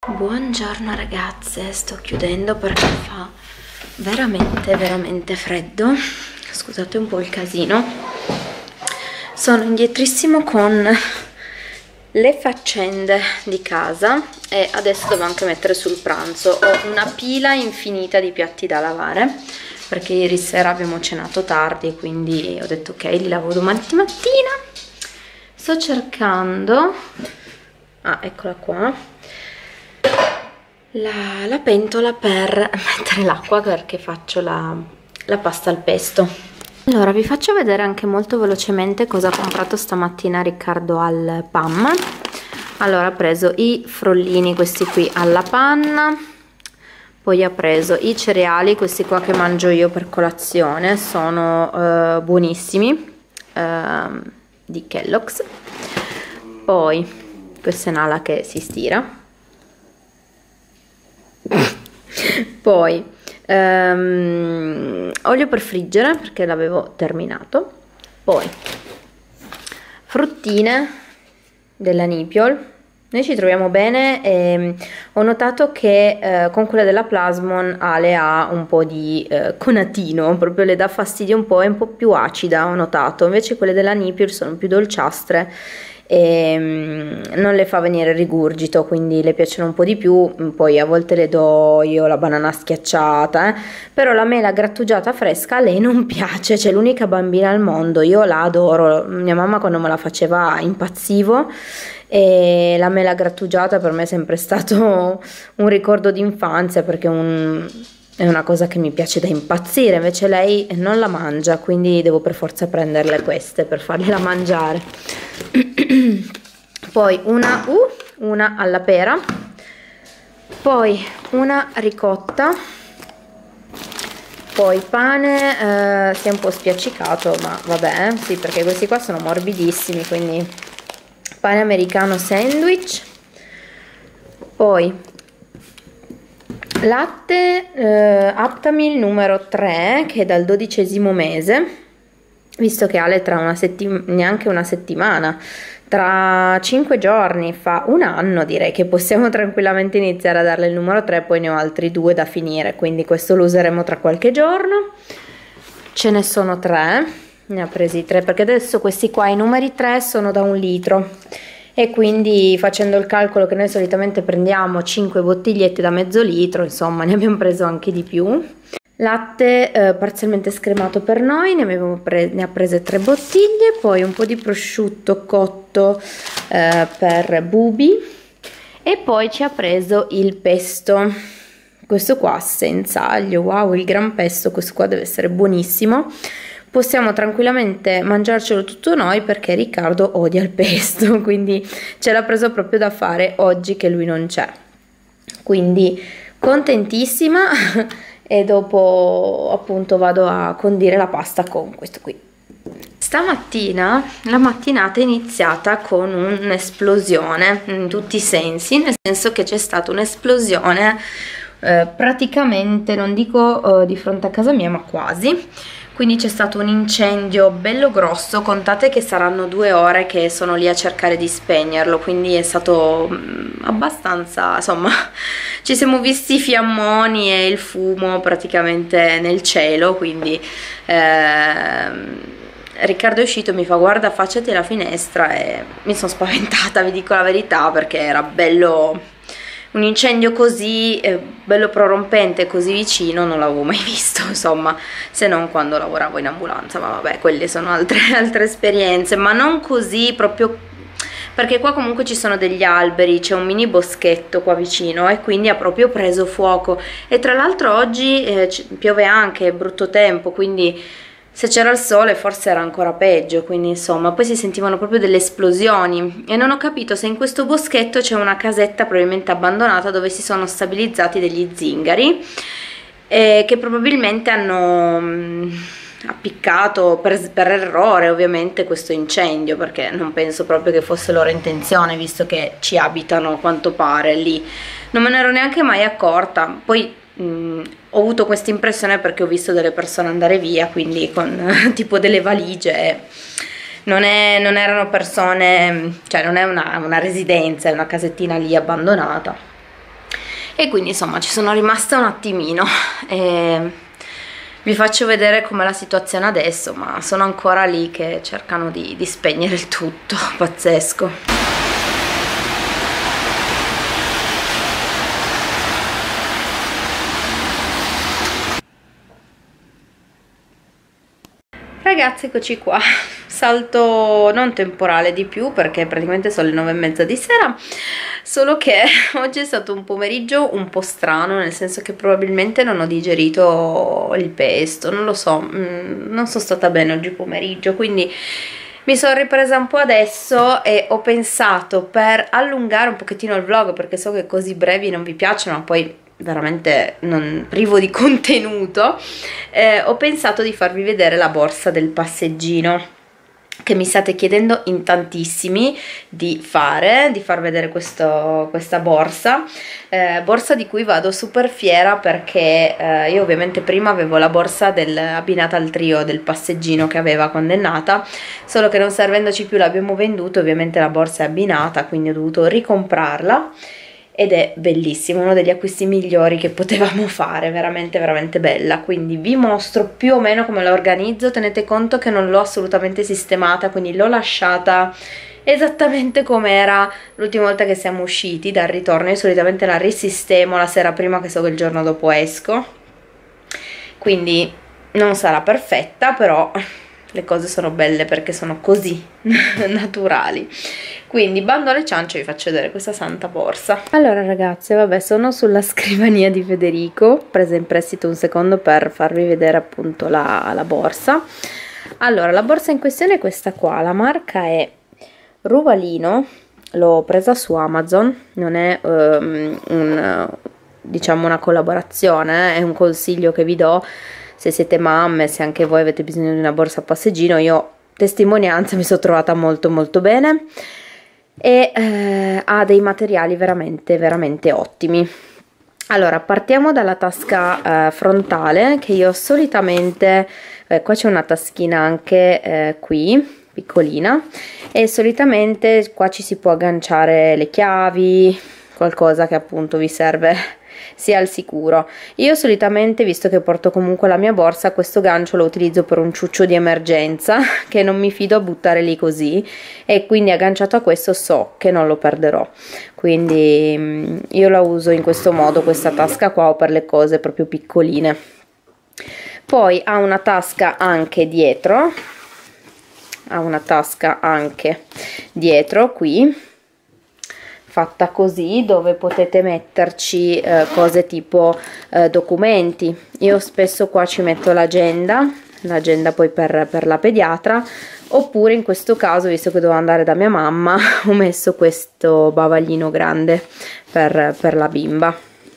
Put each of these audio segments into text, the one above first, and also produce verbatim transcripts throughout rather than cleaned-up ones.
Buongiorno ragazze, sto chiudendo perché fa veramente veramente freddo. Scusate un po' il casino. Sono indietrissimo con le faccende di casa e adesso devo anche mettere sul pranzo. Ho una pila infinita di piatti da lavare perché ieri sera abbiamo cenato tardi, quindi ho detto ok, li lavo domani mattina. Sto cercando, ah eccola qua, La, la pentola per mettere l'acqua perché faccio la, la pasta al pesto. Allora vi faccio vedere anche molto velocemente cosa ho comprato stamattina a Riccardo al P A M. Allora ha preso i frollini, questi qui alla panna, poi ha preso i cereali, questi qua che mangio io per colazione, sono eh, buonissimi, eh, di Kellogg's. Poi questa è un'ala che si stira. Poi um, olio per friggere perché l'avevo terminato, poi fruttine della Nipiol. Noi ci troviamo bene e ho notato che eh, con quella della Plasmon Ale ha un po' di eh, conatino, proprio le dà fastidio un po', è un po' più acida, ho notato, invece quelle della Nipiol sono più dolciastre e um, non le fa venire rigurgito, quindi le piacciono un po' di più. Poi a volte le do io la banana schiacciata, eh. Però la mela grattugiata fresca a lei non piace, c'è l'unica bambina al mondo, io la adoro, mia mamma quando me la faceva impazzivo e la mela grattugiata per me è sempre stato un ricordo d'infanzia perché un... è una cosa che mi piace da impazzire, invece lei non la mangia, quindi devo per forza prenderle queste per fargliela mangiare. Poi una, uh, una alla pera, poi una ricotta, poi pane, eh, si è un po' spiaccicato, ma vabbè, sì, perché questi qua sono morbidissimi, quindi pane americano sandwich, poi latte eh, Aptamil numero tre che è dal dodicesimo mese, visto che Ale tra una settimana, neanche una settimana, tra cinque giorni fa un anno, direi che possiamo tranquillamente iniziare a darle il numero tre, poi ne ho altri due da finire, quindi questo lo useremo tra qualche giorno. Ce ne sono tre, ne ha presi tre perché adesso questi qua, i numeri tre, sono da un litro. E quindi facendo il calcolo che noi solitamente prendiamo cinque bottigliette da mezzo litro, insomma ne abbiamo preso anche di più. Latte eh, parzialmente scremato per noi, ne, avevo pre ne ha prese tre bottiglie, poi un po' di prosciutto cotto eh, per Bubi e poi ci ha preso il pesto, questo qua senza aglio, wow, il gran pesto, questo qua deve essere buonissimo. Possiamo tranquillamente mangiarcelo tutto noi perché Riccardo odia il pesto, quindi ce l'ha preso proprio da fare oggi che lui non c'è, quindi contentissima. E dopo appunto vado a condire la pasta con questo qui. Stamattina la mattinata è iniziata con un'esplosione in tutti i sensi, nel senso che c'è stata un'esplosione eh, praticamente, non dico eh, di fronte a casa mia, ma quasi. Quindi c'è stato un incendio bello grosso, contate che saranno due ore che sono lì a cercare di spegnerlo, quindi è stato abbastanza, insomma, ci siamo visti i fiammoni e il fumo praticamente nel cielo, quindi ehm, Riccardo è uscito e mi fa guarda affacciati alla finestra e mi sono spaventata, vi dico la verità, perché era bello... un incendio così eh, bello prorompente, così vicino non l'avevo mai visto, insomma, se non quando lavoravo in ambulanza, ma vabbè, quelle sono altre, altre esperienze, ma non così proprio, perché qua comunque ci sono degli alberi, c'è un mini boschetto qua vicino e quindi ha proprio preso fuoco. E tra l'altro oggi eh, piove anche, è brutto tempo, quindi se c'era il sole forse era ancora peggio, quindi insomma poi si sentivano proprio delle esplosioni e non ho capito se in questo boschetto c'è una casetta probabilmente abbandonata dove si sono stabilizzati degli zingari eh, che probabilmente hanno mh, appiccato per, per errore ovviamente questo incendio, perché non penso proprio che fosse loro intenzione, visto che ci abitano a quanto pare lì. Non me ne ero neanche mai accorta, poi Mm, ho avuto questa impressione perché ho visto delle persone andare via, quindi con tipo delle valigie. Non, è, non erano persone, cioè non è una, una residenza, è una casettina lì abbandonata. e quindi insomma ci sono rimasta un attimino e vi faccio vedere com'è la situazione adesso, ma sono ancora lì che cercano di, di spegnere il tutto, pazzesco. Ragazzi, eccoci qua, salto non temporale di più perché praticamente sono le nove e mezza di sera, solo che oggi è stato un pomeriggio un po' strano, nel senso che probabilmente non ho digerito il pesto, non lo so, non sono stata bene oggi pomeriggio, quindi mi sono ripresa un po' adesso e ho pensato, per allungare un pochettino il vlog, perché so che così brevi non vi piacciono, ma poi veramente non, privo di contenuto, eh, ho pensato di farvi vedere la borsa del passeggino, che mi state chiedendo in tantissimi di fare, di far vedere questo, questa borsa, eh, borsa di cui vado super fiera perché eh, io ovviamente prima avevo la borsa del, abbinata al trio del passeggino che aveva quando è nata, solo che non servendoci più l'abbiamo venduto, ovviamente la borsa è abbinata, quindi ho dovuto ricomprarla. Ed è bellissimo, uno degli acquisti migliori che potevamo fare, veramente veramente bella. Quindi vi mostro più o meno come la organizzo. Tenete conto che non l'ho assolutamente sistemata, quindi l'ho lasciata esattamente come era l'ultima volta che siamo usciti dal ritorno. Io solitamente la risistemo la sera prima, che so che il giorno dopo esco, quindi non sarà perfetta, però le cose sono belle perché sono così naturali. Quindi bando alle ciance, vi faccio vedere questa santa borsa. Allora ragazze, vabbè, sono sulla scrivania di Federico, presa in prestito un secondo per farvi vedere appunto la, la borsa. Allora, la borsa in questione è questa qua, la marca è Ruvalino, l'ho presa su Amazon, non è um, un, diciamo una collaborazione, è un consiglio che vi do se siete mamme, se anche voi avete bisogno di una borsa a passeggino. Io, testimonianza, mi sono trovata molto molto bene e eh, ha dei materiali veramente veramente ottimi. Allora, partiamo dalla tasca eh, frontale, che io solitamente, eh, qua c'è una taschina anche eh, qui, piccolina, e solitamente qua ci si può agganciare le chiavi, qualcosa che appunto vi serve sia al sicuro. Io solitamente, visto che porto comunque la mia borsa, questo gancio lo utilizzo per un ciuccio di emergenza che non mi fido a buttare lì così, e quindi agganciato a questo so che non lo perderò, quindi io la uso in questo modo, questa tasca qua, o per le cose proprio piccoline. Poi ha una tasca anche dietro, ha una tasca anche dietro qui, fatta così, dove potete metterci eh, cose tipo eh, documenti. Io spesso qua ci metto l'agenda, l'agenda poi per, per la pediatra, oppure in questo caso, visto che devo andare da mia mamma, ho messo questo bavaglino grande per, per la bimba.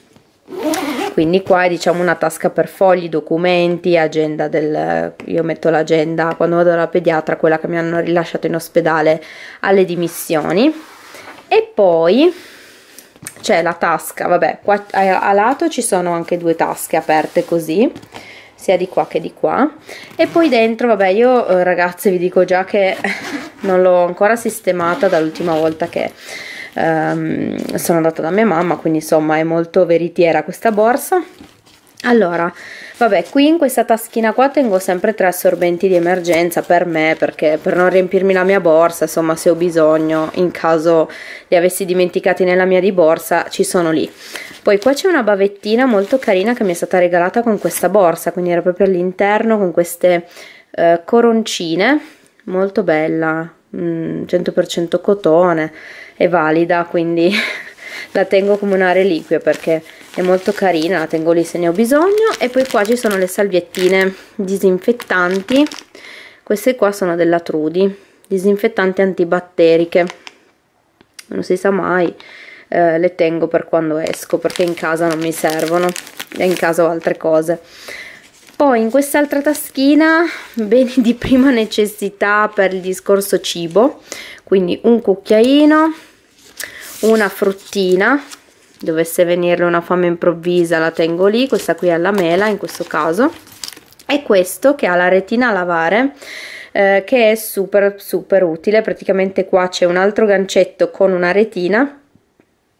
Quindi qua è, diciamo, una tasca per fogli, documenti, agenda del... io metto l'agenda quando vado dalla pediatra, quella che mi hanno rilasciato in ospedale alle dimissioni. E poi c'è la tasca, vabbè, qua a, a lato ci sono anche due tasche aperte così, sia di qua che di qua, e poi dentro, vabbè, io eh, ragazze vi dico già che non l'ho ancora sistemata dall'ultima volta che ehm, sono andata da mia mamma, quindi insomma è molto veritiera questa borsa. Allora, vabbè, qui in questa taschina qua tengo sempre tre assorbenti di emergenza per me, perché per non riempirmi la mia borsa, insomma, se ho bisogno, in caso li avessi dimenticati nella mia di borsa, ci sono lì. Poi qua c'è una bavettina molto carina che mi è stata regalata con questa borsa, quindi era proprio all'interno con queste eh, coroncine, molto bella, mm, cento per cento cotone, è valida, quindi la tengo come una reliquia perché è molto carina, la tengo lì se ne ho bisogno. E poi qua ci sono le salviettine disinfettanti, queste qua sono della Trudi, disinfettanti antibatteriche, non si sa mai, eh, le tengo per quando esco perché in casa non mi servono, e in casa ho altre cose. Poi in quest'altra taschina beni di prima necessità per il discorso cibo, quindi un cucchiaino, una fruttina, dovesse venirle una fame improvvisa la tengo lì, questa qui è alla mela in questo caso, e questo che ha la retina a lavare, eh, che è super super utile. Praticamente qua c'è un altro gancetto con una retina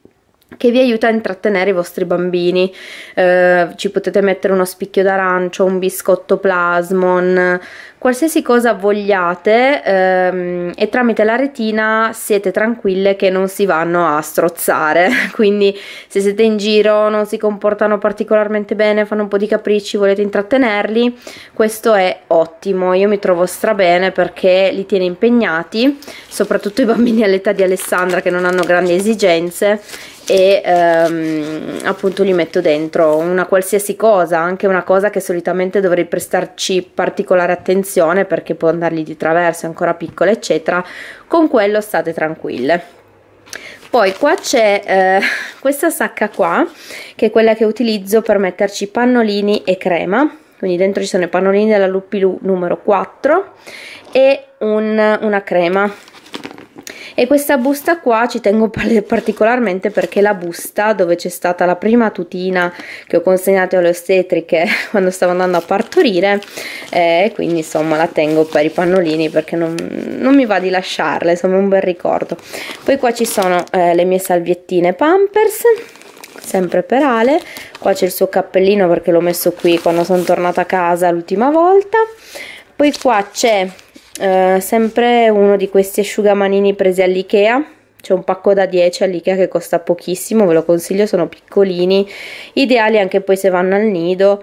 che vi aiuta a intrattenere i vostri bambini. Eh, ci potete mettere uno spicchio d'arancio, un biscotto plasmon, qualsiasi cosa vogliate, ehm, e tramite la retina siete tranquille che non si vanno a strozzare. Quindi se siete in giro, non si comportano particolarmente bene, fanno un po' di capricci, volete intrattenerli, questo è ottimo. Io mi trovo strabene perché li tiene impegnati, soprattutto i bambini all'età di Alessandra che non hanno grandi esigenze, e ehm, appunto li metto dentro una qualsiasi cosa, anche una cosa che solitamente dovrei prestarci particolare attenzione perché può andargli di traverso, è ancora piccola eccetera. Con quello state tranquille. Poi qua c'è eh, questa sacca qua, che è quella che utilizzo per metterci pannolini e crema, quindi dentro ci sono i pannolini della Luppilù numero quattro e un, una crema. E questa busta qua ci tengo particolarmente perché la busta dove c'è stata la prima tutina che ho consegnato alle ostetriche quando stavo andando a partorire, e eh, quindi insomma la tengo per i pannolini perché non, non mi va di lasciarla, insomma è un bel ricordo. Poi qua ci sono eh, le mie salviettine Pampers, sempre per Ale. Qua c'è il suo cappellino perché l'ho messo qui quando sono tornata a casa l'ultima volta. Poi qua c'è Uh, sempre uno di questi asciugamanini presi all'Ikea, c'è un pacco da dieci all'Ikea che costa pochissimo, ve lo consiglio, sono piccolini, ideali anche poi se vanno al nido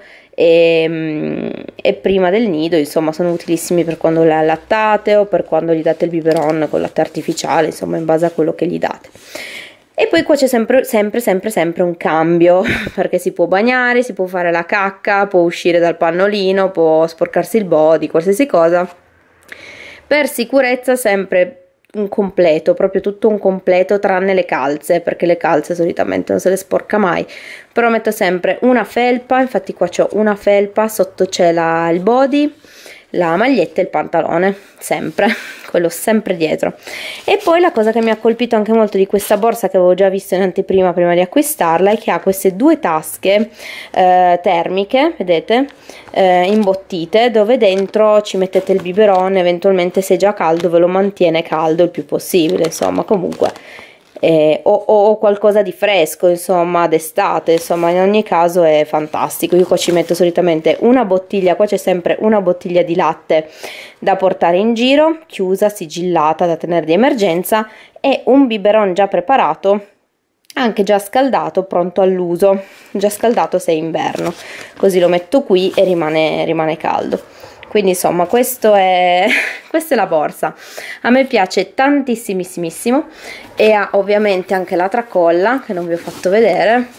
e, e prima del nido, insomma sono utilissimi per quando le allattate o per quando gli date il biberon con latte artificiale, insomma in base a quello che gli date. E poi qua c'è sempre, sempre, sempre, sempre un cambio, perché si può bagnare, si può fare la cacca, può uscire dal pannolino, può sporcarsi il body, qualsiasi cosa. Per sicurezza sempre un completo, proprio tutto un completo tranne le calze, perché le calze solitamente non se le sporca mai, però metto sempre una felpa, infatti qua c'ho una felpa, sotto c'è la, il body, la maglietta e il pantalone, sempre, quello sempre dietro. E poi la cosa che mi ha colpito anche molto di questa borsa, che avevo già visto in anteprima prima di acquistarla, è che ha queste due tasche eh, termiche, vedete, eh, imbottite, dove dentro ci mettete il biberon, eventualmente se è già caldo ve lo mantiene caldo il più possibile, insomma comunque Eh, o, o qualcosa di fresco, insomma d'estate, insomma in ogni caso è fantastico. Io qua ci metto solitamente una bottiglia, qua c'è sempre una bottiglia di latte da portare in giro, chiusa, sigillata, da tenere di emergenza, e un biberon già preparato, anche già scaldato, pronto all'uso, già scaldato se è inverno, così lo metto qui e rimane, rimane caldo. Quindi insomma questo è, questa è la borsa, a me piace tantissimissimo, e ha ovviamente anche la tracolla che non vi ho fatto vedere,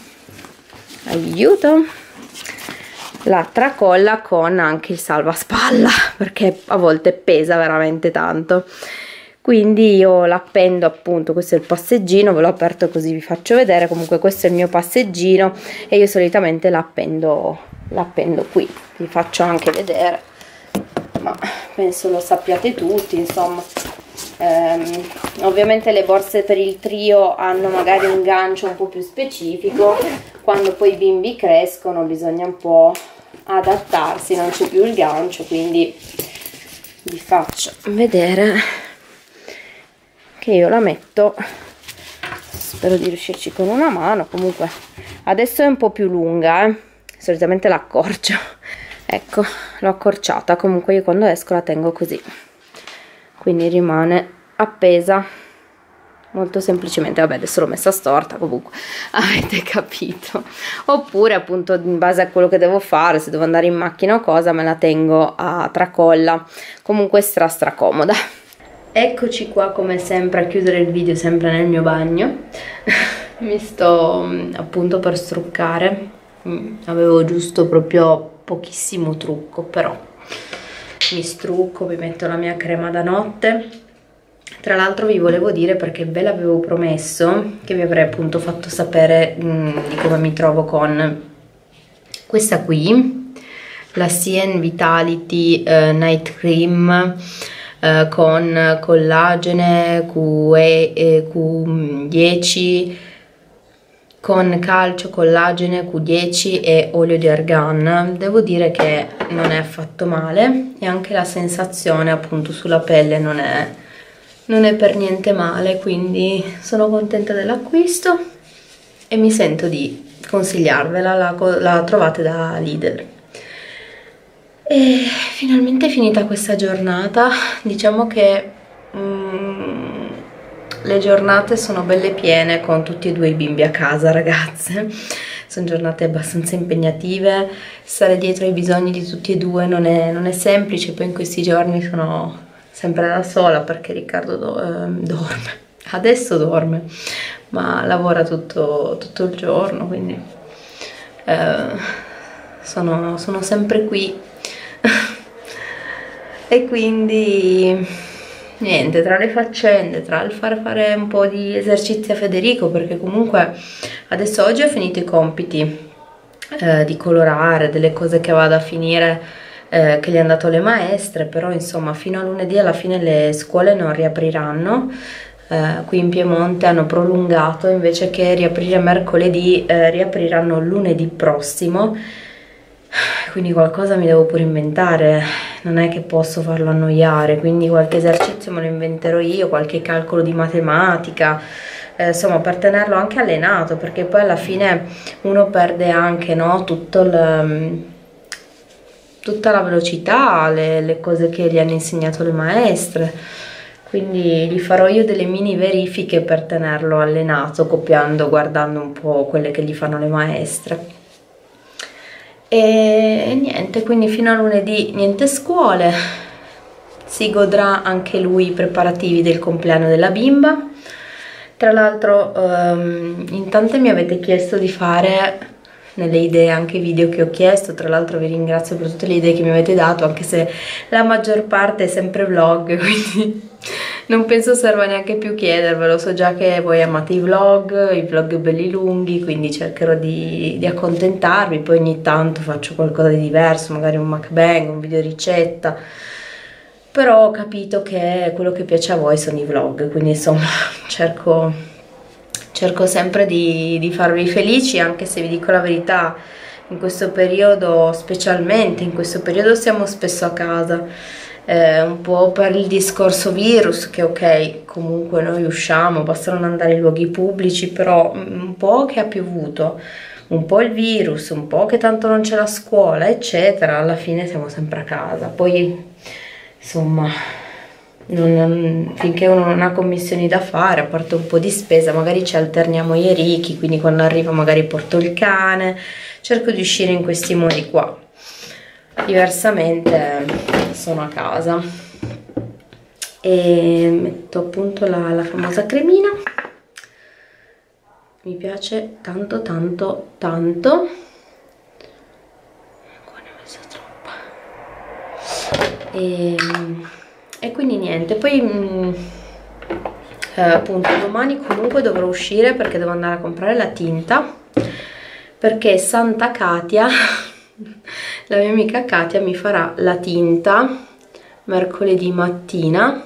aiuto, la tracolla con anche il salvaspalla perché a volte pesa veramente tanto, quindi io l'appendo, appunto, questo è il passeggino, ve l'ho aperto così vi faccio vedere, comunque questo è il mio passeggino e io solitamente l'appendo l'appendo qui, vi faccio anche vedere, ma penso lo sappiate tutti, insomma. Ehm, ovviamente le borse per il trio hanno magari un gancio un po' più specifico, quando poi i bimbi crescono bisogna un po' adattarsi, non c'è più il gancio, quindi vi faccio vedere che io la metto, spero di riuscirci con una mano, comunque adesso è un po' più lunga, eh? Solitamente la accorcio. Ecco, l'ho accorciata, comunque io quando esco la tengo così, quindi rimane appesa molto semplicemente. Vabbè, adesso l'ho messa storta, comunque avete capito. Oppure appunto in base a quello che devo fare, se devo andare in macchina o cosa, me la tengo a tracolla, comunque stra stra comoda. Eccoci qua come sempre a chiudere il video, sempre nel mio bagno. Mi sto appunto per struccare, avevo giusto proprio pochissimo trucco, però mi strucco, mi metto la mia crema da notte. Tra l'altro vi volevo dire, perché ve l'avevo promesso, che vi avrei appunto fatto sapere mh, di come mi trovo con questa qui, la Sien Vitality uh, Night Cream uh, con collagene Q dieci, con calcio, collagene, Q dieci e olio di argan. Devo dire che non è affatto male, e anche la sensazione appunto sulla pelle non è, non è per niente male, quindi sono contenta dell'acquisto. e mi sento di consigliarvela, la, la trovate da Lidl. E finalmente è finita questa giornata. Diciamo che mm, le giornate sono belle piene con tutti e due i bimbi a casa, ragazze. Sono giornate abbastanza impegnative, stare dietro ai bisogni di tutti e due non è, non è semplice. Poi in questi giorni sono sempre da sola perché Riccardo do, eh, dorme, adesso dorme, ma lavora tutto, tutto il giorno, quindi eh, sono, sono sempre qui. E quindi niente, tra le faccende, tra il far fare un po' di esercizi a Federico, perché comunque adesso oggi ho finito i compiti eh, di colorare, delle cose che vado a finire eh, che gli hanno dato le maestre, però insomma fino a lunedì alla fine le scuole non riapriranno. Eh, qui in Piemonte hanno prolungato, invece che riaprire mercoledì eh, riapriranno lunedì prossimo. Quindi qualcosa mi devo pure inventare, non è che posso farlo annoiare, quindi qualche esercizio me lo inventerò io, qualche calcolo di matematica, eh, insomma per tenerlo anche allenato, perché poi alla fine uno perde anche, no, tutto il, tutta la velocità, le, le cose che gli hanno insegnato le maestre, quindi gli farò io delle mini verifiche per tenerlo allenato, copiando, guardando un po' quelle che gli fanno le maestre. E niente, quindi fino a lunedì niente scuole, si godrà anche lui i preparativi del compleanno della bimba. Tra l'altro um, in tante mi avete chiesto di fare nelle idee anche video che ho chiesto, tra l'altro vi ringrazio per tutte le idee che mi avete dato, anche se la maggior parte è sempre vlog, quindi non penso serva neanche più chiedervelo, so già che voi amate i vlog, i vlog belli lunghi, quindi cercherò di, di accontentarvi. Poi ogni tanto faccio qualcosa di diverso, magari un mukbang, un video ricetta, però ho capito che quello che piace a voi sono i vlog, quindi insomma cerco, cerco sempre di, di farvi felici, anche se vi dico la verità, in questo periodo, specialmente in questo periodo, siamo spesso a casa. Eh, un po' per il discorso virus, che ok, comunque noi usciamo, basta non andare in luoghi pubblici, però un po' che ha piovuto, un po' il virus, un po' che tanto non c'è la scuola, eccetera, alla fine siamo sempre a casa. Poi insomma, non, non, finché uno non ha commissioni da fare, a parte un po' di spesa, magari ci alterniamo i Ricky, quindi quando arrivo magari porto il cane, cerco di uscire in questi modi qua. Diversamente sono a casa e metto appunto la, la famosa cremina, mi piace tanto tanto tanto. Qua ne ho messa troppa e, e quindi niente. Poi mh, eh, appunto domani comunque dovrò uscire perché devo andare a comprare la tinta, perché Santa Katia la mia amica Katia mi farà la tinta mercoledì mattina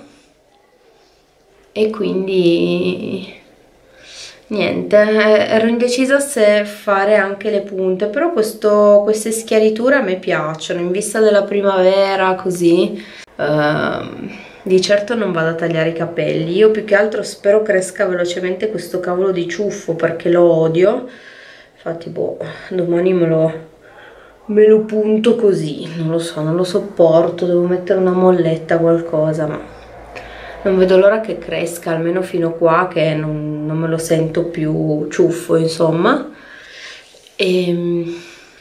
e quindi niente, ero indecisa se fare anche le punte, però questo, queste schiariture a me piacciono, in vista della primavera così. Uh, di certo non vado a tagliare i capelli, io più che altro spero cresca velocemente questo cavolo di ciuffo perché lo odio, infatti boh, domani me lo... me lo punto così, non lo so, non lo sopporto, devo mettere una molletta, qualcosa, ma non vedo l'ora che cresca, almeno fino qua che non, non me lo sento più ciuffo, insomma. E,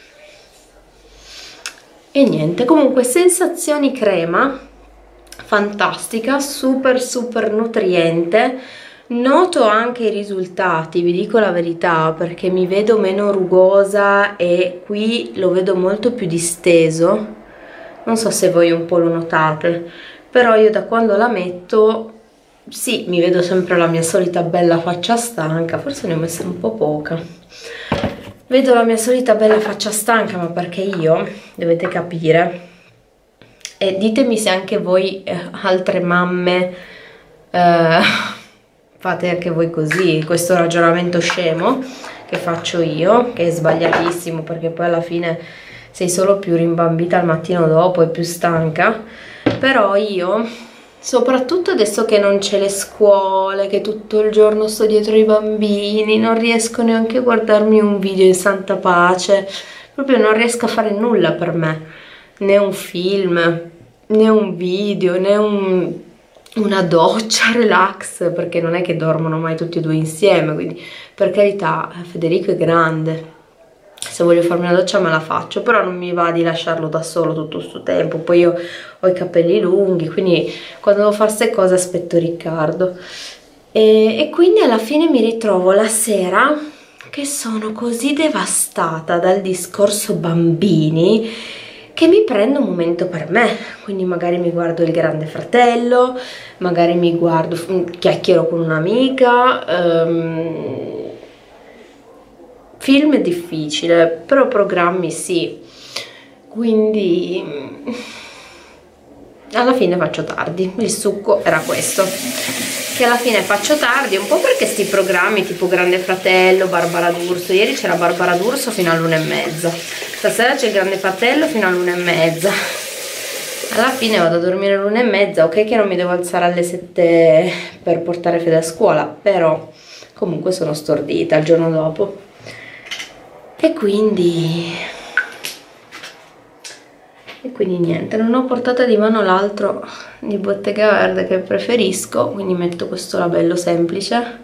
e niente, comunque sensazioni crema, fantastica, super super nutriente. Noto anche i risultati, vi dico la verità, perché mi vedo meno rugosa e qui lo vedo molto più disteso. Non so se voi un po' lo notate, però io da quando la metto, sì, mi vedo sempre la mia solita bella faccia stanca, forse ne ho messa un po' poca. Vedo la mia solita bella faccia stanca, ma perché io, dovete capire, e ditemi se anche voi, eh, altre mamme, eh, fate anche voi così, questo ragionamento scemo che faccio io, che è sbagliatissimo perché poi alla fine sei solo più rimbambita al mattino dopo e più stanca, però io Soprattutto adesso che non c'è le scuole, che tutto il giorno sto dietro ai bambini, non riesco neanche a guardarmi un video in santa pace, proprio non riesco a fare nulla per me, né un film, né un video, né un, una doccia relax, perché non è che dormono mai tutti e due insieme, quindi per carità Federico è grande. Se voglio farmi una doccia me la faccio, però non mi va di lasciarlo da solo tutto questo tempo. Poi io ho i capelli lunghi, quindi quando devo fare queste cose aspetto Riccardo. E, e quindi alla fine mi ritrovo la sera che sono così devastata dal discorso bambini che mi prendo un momento per me. Quindi magari mi guardo Il Grande Fratello, magari mi guardo, chiacchiero con un'amica. Um, Film è difficile, però programmi sì, quindi alla fine faccio tardi. Il succo era questo, che alla fine faccio tardi, un po' perché sti programmi tipo Grande Fratello, Barbara D'Urso, ieri c'era Barbara D'Urso fino all'una e mezza, stasera c'è il Grande Fratello fino all'una e mezza, alla fine vado a dormire all'una e mezza, ok che non mi devo alzare alle sette per portare Fede a scuola, però comunque sono stordita il giorno dopo. E quindi, e quindi niente, non ho portato di mano l'altro di Bottega Verde che preferisco, quindi metto questo labello semplice.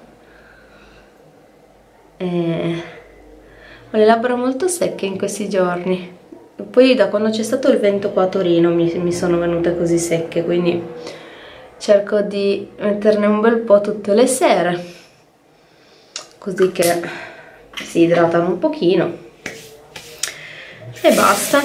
E ho le labbra molto secche in questi giorni. E poi da quando c'è stato il vento qua a Torino mi, mi sono venute così secche, quindi cerco di metterne un bel po' tutte le sere, così che si idratano un pochino e basta.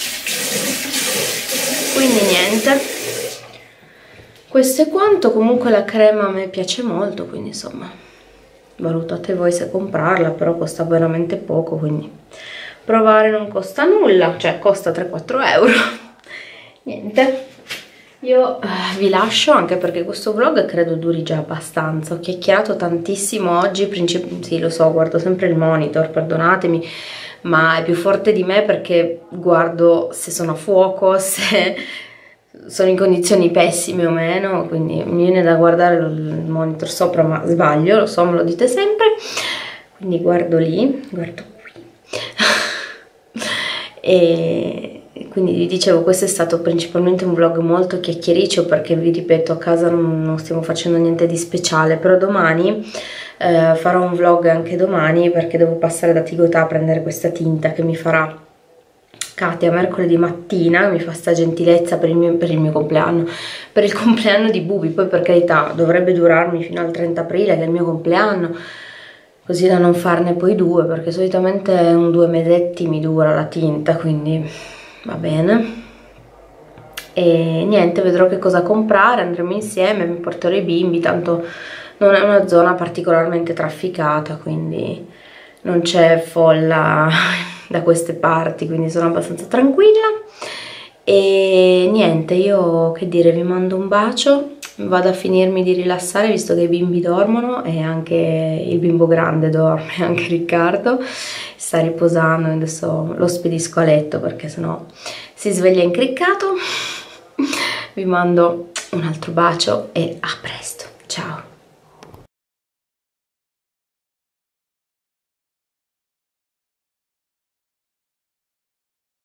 Quindi niente, questo è quanto. Comunque la crema a me piace molto, quindi insomma valutate voi se comprarla, però costa veramente poco, quindi provare non costa nulla, cioè costa tre quattro euro. Niente, io eh, vi lascio, anche perché questo vlog credo duri già abbastanza. Ho chiacchierato tantissimo oggi, princip- sì lo so, guardo sempre il monitor, perdonatemi, ma è più forte di me perché guardo se sono a fuoco, se sono in condizioni pessime o meno, quindi mi viene da guardare il monitor sopra, ma sbaglio, lo so, me lo dite sempre, quindi guardo lì, guardo qui. E quindi vi dicevo, questo è stato principalmente un vlog molto chiacchiericcio, perché vi ripeto, a casa non, non stiamo facendo niente di speciale, però domani eh, farò un vlog anche domani, perché devo passare da Tigotà a prendere questa tinta che mi farà Katia mercoledì mattina, mi fa sta gentilezza per il, mio, per il mio compleanno, per il compleanno di Bubi. Poi per carità dovrebbe durarmi fino al trenta aprile, che è il mio compleanno, così da non farne poi due, perché solitamente un due mesetti mi dura la tinta, quindi va bene. E niente, vedrò che cosa comprare, andremo insieme, mi porterò i bimbi, tanto non è una zona particolarmente trafficata, quindi non c'è folla da queste parti, quindi sono abbastanza tranquilla. E niente, io che dire, vi mando un bacio, vado a finirmi di rilassare visto che i bimbi dormono e anche il bimbo grande dorme, anche Riccardo sta riposando, adesso lo spedisco a letto perché sennò si sveglia incriccato. Vi mando un altro bacio e a presto, ciao!